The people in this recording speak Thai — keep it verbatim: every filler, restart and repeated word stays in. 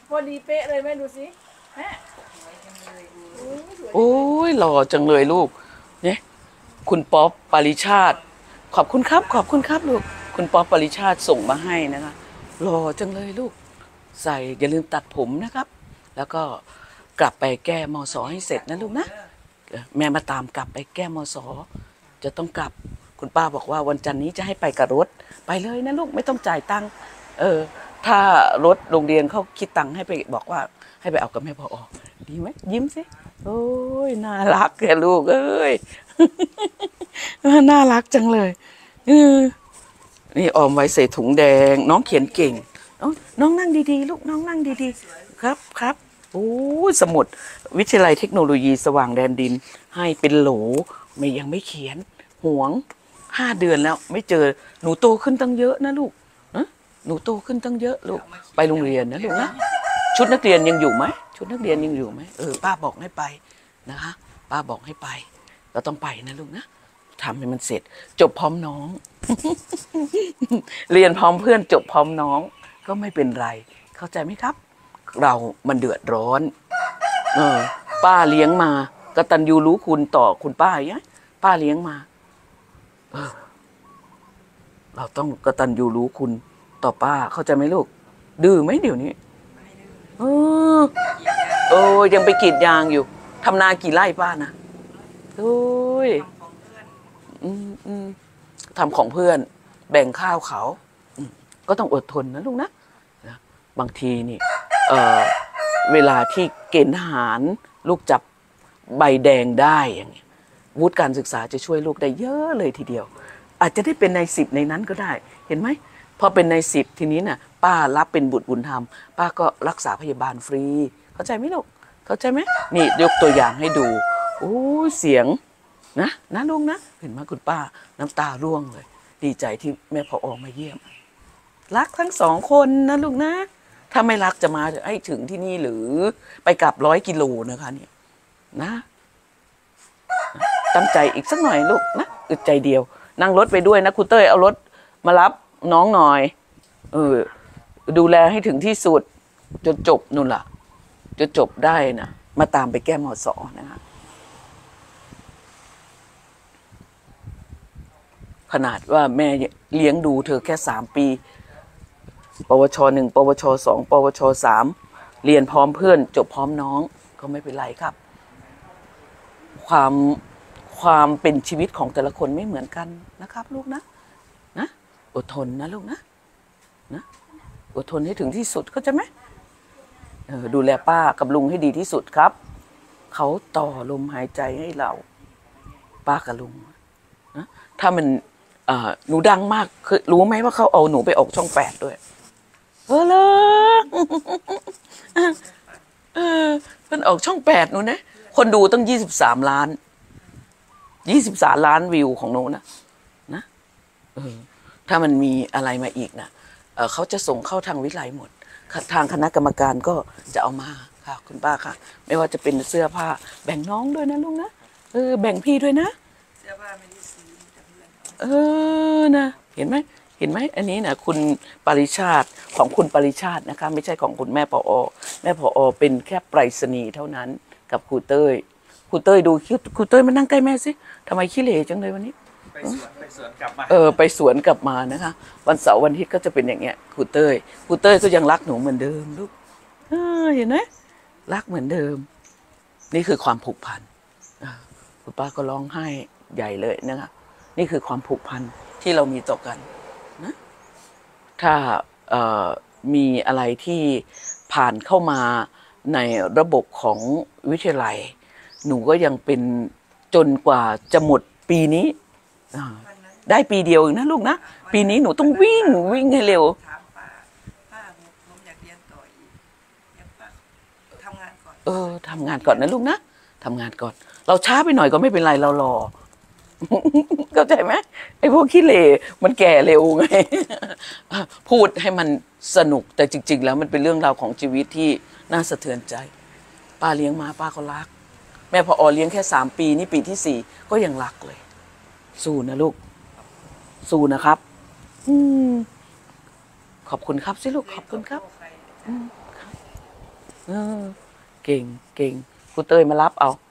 พอดีเป๊ะเลยแม่ดูสิแม่โอ้ยหล่อจังเลยลูกเนี่ยคุณป๊อปปริชาติขอบคุณครับขอบคุณครับลูกคุณป๊อปปริชาติส่งมาให้นะคะหล่อจังเลยลูกใส่อย่าลืมตัดผมนะครับแล้วก็กลับไปแก้มสให้เสร็จนะลูกนะแม่มาตามกลับไปแก้มสจะต้องกลับคุณป้าบอกว่าวันจันทร์นี้จะให้ไปกับรถไปเลยนะลูกไม่ต้องจ่ายตังค์เออถ้ารถโรงเรียนเขาคิดตังค์ให้ไปบอกว่าให้ไปเอากับแม่พอดีไหมยิ้มสิโอ้ยน่ารักแกลูกเอ้ยน่ารักจังเลยเออนี่ออมไว้ใส่ถุงแดงน้องเขียนเก่งน้องน้องนั่งดีๆลูกน้องนั่งดีๆครับครับโอ้สมุดวิทยาลัยเทคโนโลยีสว่างแดนดินให้เป็นโหลไม่ยังไม่เขียนห่วงห้าเดือนแล้วไม่เจอหนูโตขึ้นตั้งเยอะนะลูกนะหนูโตขึ้นตั้งเยอะลูกไปโรงเรียนนะลูกนะชุดนักเรียนยังอยู่ไหมชุดนักเรียนยังอยู่ไหมเออป้าบอกให้ไปนะคะป้าบอกให้ไปเราต้องไปนะลูกนะทำให้มันเสร็จจบพร้อมน้อง เรียนพร้อมเพื่อนจบพร้อมน้องก็ไม่เป็นไรเข้าใจไหมครับเรามันเดือดร้อนเออป้าเลี้ยงมากตัญญูรู้คุณต่อคุณป้าอย่างป้าเลี้ยงมาเออเราต้องกตัญญูรู้คุณต่อป้าเข้าใจไหมลูกดื้อไหมเดี๋ยวนี้เออโอ้ยยังไปกรีดยางอยู่ทำนากี่ไร่ป้านะโอ้ยอืมอืมทำของเพื่อนแบ่งข้าวเขาก็ต้องอดทนนะลูกนะบางทีนี่เออเวลาที่เกณฑ์ทหารลูกจับใบแดงได้อย่างเงี้ยวุฒิการศึกษาจะช่วยลูกได้เยอะเลยทีเดียวอาจจะได้เป็นในสิบในนั้นก็ได้เห็นไหมพอเป็นในสิบทีนี้น่ะป้ารับเป็นบุตรบุญธรรมป้าก็รักษาพยาบาลฟรีเข้าใจไหมลูกเข้าใจไหมนี่ยกตัวอย่างให้ดูโอ้เสียงนะนะลุงนะเห็นไหมคุณป้าน้ำตาร่วงเลยดีใจที่แม่พอออกมาเยี่ยมรักทั้งสองคนนะลูกนะถ้าไม่รักจะมาให้ถึงที่นี่หรือไปกลับร้อยกิโลนะคะเนี่ยนะตั้งใจอีกสักหน่อยลูกนะอึดใจเดียวนั่งรถไปด้วยนะครูเต้ยเอารถมารับน้องหน่อยเออดูแลให้ถึงที่สุดจนจบนู่นล่ะจนจบได้นะมาตามไปแก้มสนะคะขนาดว่าแม่เลี้ยงดูเธอแค่สามปีปวชหนึ่งปวชสองปวชสามเรียนพร้อมเพื่อนจบพร้อมน้องก็ไม่เป็นไรครับความความเป็นชีวิตของแต่ละคนไม่เหมือนกันนะครับลูกนะนะอดทนนะลูกนะนะอดทนให้ถึงที่สุดเข้าใจไหมเออดูแลป้ากับลุงให้ดีที่สุดครับเขาต่อลมหายใจให้เราป้ากับลุงนะถ้ามันหนูดังมากคือรู้ไหมว่าเขาเอาหนูไปออกช่องแปดด้วยเออเลยเออมันออกช่องแปดหนูนะคนดูตั้งยี่สิบสามล้านยี่สิบสามล้านวิวของหนูนะนะเออถ้ามันมีอะไรมาอีกนะเออเขาจะส่งเข้าทางวิไลหมดทางคณะกรรมการก็จะเอามาค่ะคุณป้าค่ะไม่ว่าจะเป็นเสื้อผ้าแบ่งน้องด้วยนะลุงนะเออแบ่งพี่ด้วยนะเสื้อผ้าไม่ได้ซื้อเออนะเห็นไหมเห็นไหมอันนี้นะคุณปริชาติของคุณปริชาตินะคะไม่ใช่ของคุณแม่ผอแม่ผอเป็นแค่ไปรษณีย์เท่านั้นกับครูเต้ยครูเต้ยดูครูเต้ยมานั่งใกล้แม่สิทำไมขี้เหร่จังเลยวันนี้ไปสวนไปสวนกลับมาเออไปสวนกลับมานะคะวันเสาร์วันอาทิตย์ก็จะเป็นอย่างเงี้ยครูเต้ยครูเต้ยก็ยังรักหนูเหมือนเดิมลูกเออเห็นไหมรักเหมือนเดิมนี่คือความผูกพันคุณป้าก็ร้องไห้ใหญ่เลยนะคะนี่คือความผูกพันที่เรามีต่อกันนะถ้าเอ่อมีอะไรที่ผ่านเข้ามาในระบบของวิทยาลัยหนูก็ยังเป็นจนกว่าจะหมดปีนี้ได้ปีเดียวนะลูกนะปีนี้หนูต้องวิ่งวิ่งให้เร็วเออทำงานก่อนนะลูกนะทำงานก่อนเราช้าไปหน่อยก็ไม่เป็นไรเรารอเข้าใจไหมไอ้พวกขี้เหร่มันแก่เร็วไงพูดให้มันสนุกแต่จริงๆแล้วมันเป็นเรื่องราวของชีวิตที่น่าสะเทือนใจป้าเลี้ยงมาป้าก็รักแม่พออเลี้ยงแค่สามปีนี่ปีที่สี่ก็ยังรักเลยสู้นะลูกสู้นะครับอืมขอบคุณครับสิลูกขอบคุณครับอืมเออเก่งเก่งครูเตยมารับเอา